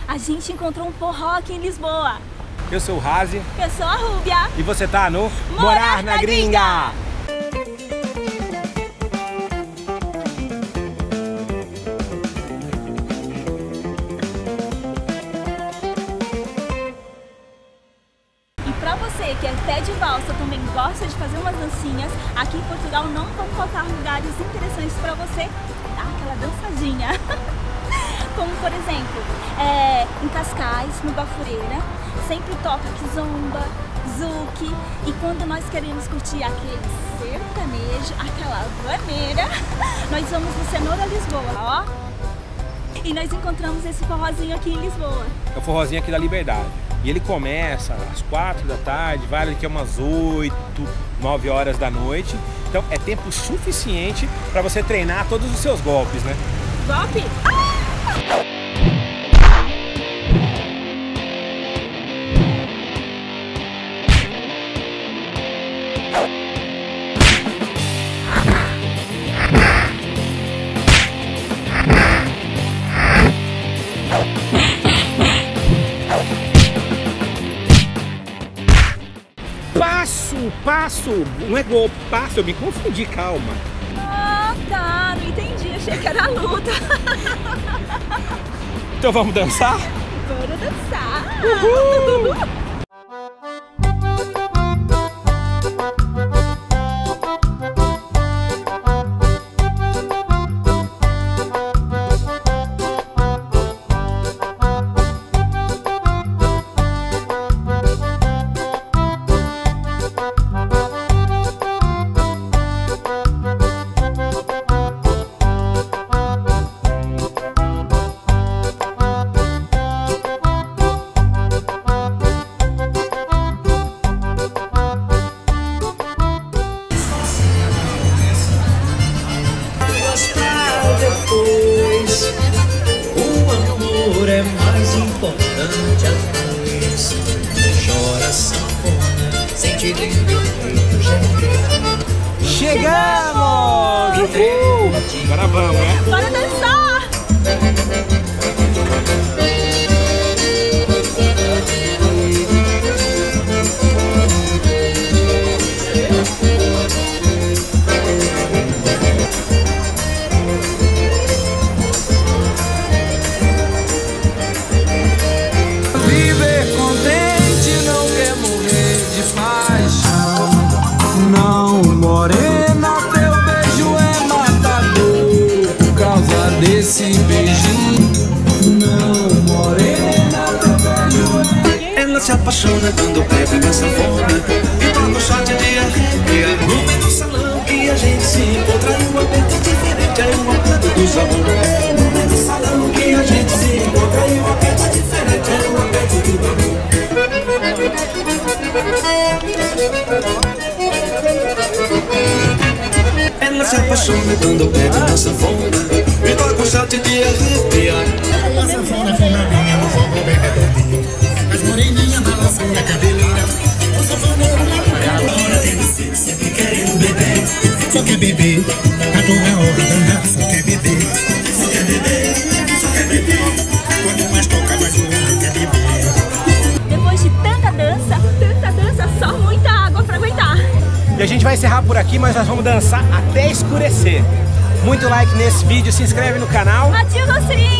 A gente encontrou um forró aqui em Lisboa. Eu sou o Razi. Eu sou a Rúbia. E você tá no Morar na Gringa. E pra você que é pé de valsa, também gosta de fazer umas dancinhas, aqui em Portugal não vão faltar lugares interessantes pra você dar aquela dançadinha. Como por exemplo, em Cascais, no Bafureira, sempre toca kizomba, zouk, e quando nós queremos curtir aquele sertanejo, aquela vaneira, nós vamos no Cenoura Lisboa, ó. E nós encontramos esse forrozinho aqui em Lisboa. É o forrozinho aqui da Liberdade. E ele começa às 4 da tarde, vai daqui a umas 8, 9 horas da noite. Então é tempo suficiente para você treinar todos os seus golpes, né? Golpe? Passo, não é gol, passo, eu me confundi, calma. Ah, tá, não entendi, achei que era luta. Então vamos dançar? Bora dançar! Uhul! É mais importante a luz. Chora sanfona, sente dentro do jeito. Chegamos! Agora vamos, né? Bora dançar! Esse beijinho, não, morena, teu beijo. Ela se apaixona quando pega na sanfona e toma um shot de arrepia. No meio do salão que a gente se encontra, é um aperto diferente, é um aperto do sabor. No meio do salão que a gente se encontra, é um aperto diferente, é um aperto do amor. Ela se apaixona quando pega na sanfona e toca um shot de arrepiar. A sanfona finadinha no fogo bem redondinho, as moreninhas balançando a cabeleira. O sanfoneiro lá no carro, hora tem você sempre querendo beber. Só quer beber, agora é hora da dança. Só quer beber, só quer beber, só quer beber. Quanto mais toca, mais o homem quer beber. Depois de tanta dança, só muita água pra aguentar. E a gente vai encerrar por aqui, mas nós vamos dançar até escurecer. Muito like nesse vídeo, se inscreve no canal. Ativa o sininho!